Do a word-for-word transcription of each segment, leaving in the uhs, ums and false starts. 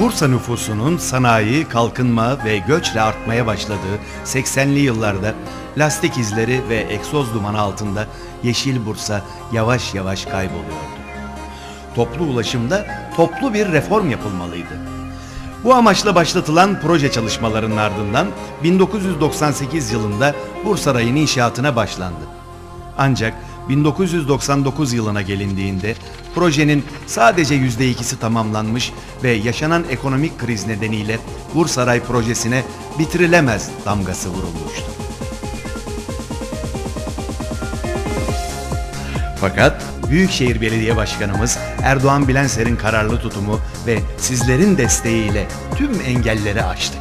Bursa nüfusunun sanayi, kalkınma ve göçle artmaya başladığı seksenli yıllarda lastik izleri ve egzoz dumanı altında yeşil Bursa yavaş yavaş kayboluyordu. Toplu ulaşımda toplu bir reform yapılmalıydı. Bu amaçla başlatılan proje çalışmalarının ardından bin dokuz yüz doksan sekiz yılında Bursaray'ın inşaatına başlandı. Ancak bin dokuz yüz doksan dokuz yılına gelindiğinde projenin sadece yüzde ikisi tamamlanmış ve yaşanan ekonomik kriz nedeniyle Bursaray projesine bitirilemez damgası vurulmuştu. Fakat Büyükşehir Belediye Başkanımız Erdoğan Bilenser'in kararlı tutumu ve sizlerin desteğiyle tüm engelleri aştık.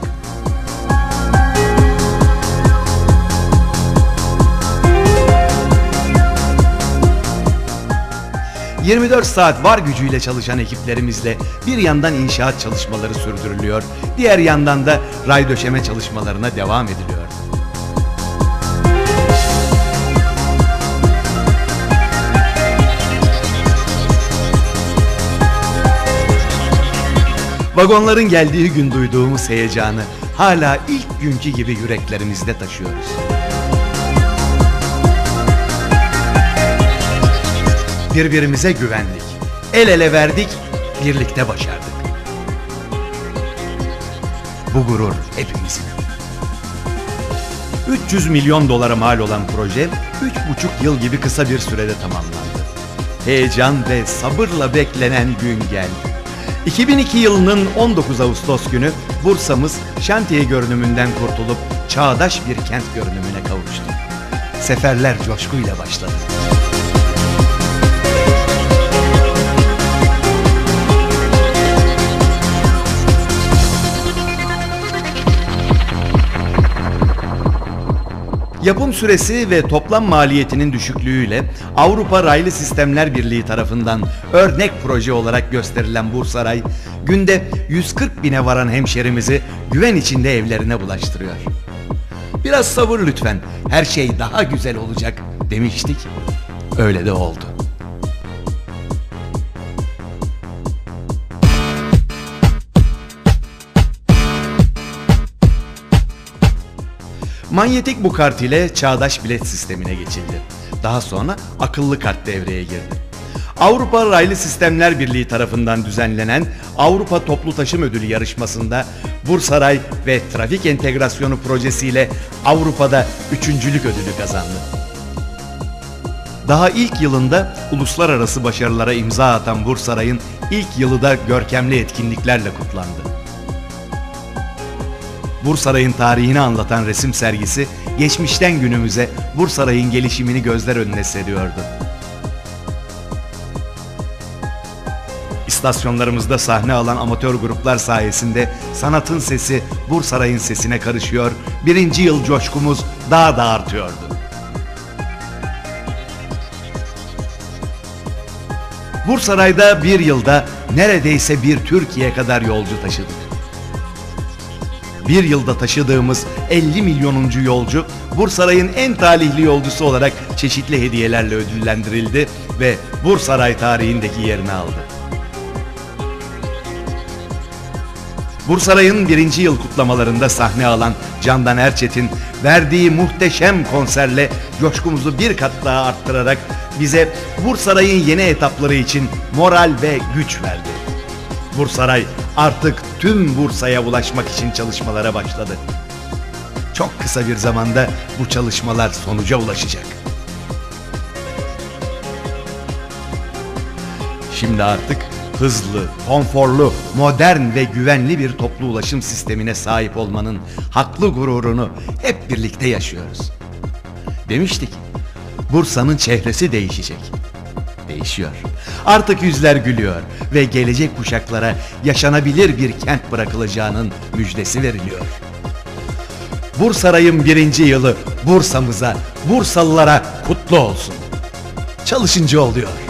yirmi dört saat var gücüyle çalışan ekiplerimizle bir yandan inşaat çalışmaları sürdürülüyor, diğer yandan da ray döşeme çalışmalarına devam ediliyor. Vagonların geldiği gün duyduğumuz heyecanı hala ilk günkü gibi yüreklerimizde taşıyoruz. Birbirimize güvendik, el ele verdik, birlikte başardık. Bu gurur hepimizin. üç yüz milyon dolara mal olan proje üç buçuk yıl gibi kısa bir sürede tamamlandı. Heyecan ve sabırla beklenen gün geldi. iki bin iki yılının on dokuz Ağustos günü Bursa'mız şantiye görünümünden kurtulup çağdaş bir kent görünümüne kavuştu. Seferler coşkuyla başladı. Yapım süresi ve toplam maliyetinin düşüklüğüyle Avrupa Raylı Sistemler Birliği tarafından örnek proje olarak gösterilen Bursaray, günde yüz kırk bine varan hemşerimizi güven içinde evlerine bulaştırıyor. Biraz sabır lütfen, her şey daha güzel olacak demiştik, öyle de oldu. Manyetik bu kart ile çağdaş bilet sistemine geçildi. Daha sonra akıllı kart devreye girdi. Avrupa Raylı Sistemler Birliği tarafından düzenlenen Avrupa Toplu Taşım Ödülü yarışmasında Bursaray ve Trafik Entegrasyonu projesiyle Avrupa'da üçüncülük ödülü kazandı. Daha ilk yılında uluslararası başarılara imza atan Bursaray'ın ilk yılı da görkemli etkinliklerle kutlandı. Bursaray'ın tarihini anlatan resim sergisi, geçmişten günümüze Bursaray'ın gelişimini gözler önüne seriyordu. İstasyonlarımızda sahne alan amatör gruplar sayesinde sanatın sesi Bursaray'ın sesine karışıyor, birinci yıl coşkumuz daha da artıyordu. Bursaray'da bir yılda neredeyse bir Türkiye kadar yolcu taşıdık. Bir yılda taşıdığımız elli milyonuncu yolcu Bursaray'ın en talihli yolcusu olarak çeşitli hediyelerle ödüllendirildi ve Bursaray tarihindeki yerini aldı. Bursaray'ın birinci yıl kutlamalarında sahne alan Candan Erçetin verdiği muhteşem konserle coşkumuzu bir kat daha arttırarak bize Bursaray'ın yeni etapları için moral ve güç verdi. Bursaray artık tüm Bursa'ya ulaşmak için çalışmalara başladı. Çok kısa bir zamanda bu çalışmalar sonuca ulaşacak. Şimdi artık hızlı, konforlu, modern ve güvenli bir toplu ulaşım sistemine sahip olmanın haklı gururunu hep birlikte yaşıyoruz. Demiştik, Bursa'nın çehresi değişecek. Değişiyor. Artık yüzler gülüyor ve gelecek kuşaklara yaşanabilir bir kent bırakılacağının müjdesi veriliyor. Bursaray'ın birinci yılı Bursa'mıza, Bursalılara kutlu olsun. Çalışınca oluyor.